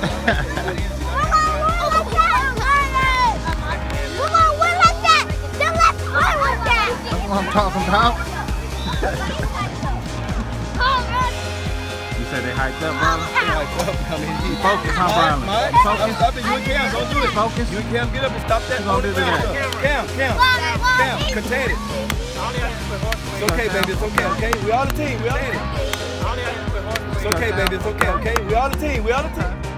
That's what I'm talking about. You said they hyped up, bro? They hyped up. I mean, Focus, huh, Brylin? Focus. Stop it. You and Cam, don't do it. Focus. You and Cam, get up and stop that. Don't do that. Cam, contain it. It's okay, baby. It's okay, okay? We all the team. We all the team. It's okay, baby. It's okay, okay? We all the team. We all the team.